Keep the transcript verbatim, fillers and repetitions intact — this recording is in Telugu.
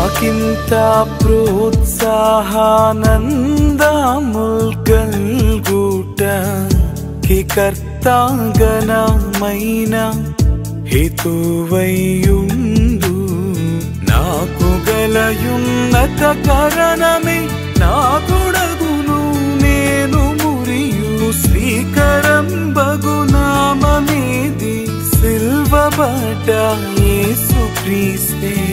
నాకింత ప్రోత్సాహానందముల్ కల్గుట కి కర్తాగణమైన హేతువైయుండు నాకు గలయున్నత కరణమే నా గుణగును నేను మురియు శ్రీకరం బగునామమేది సిల్వబట యేసు క్రీస్తే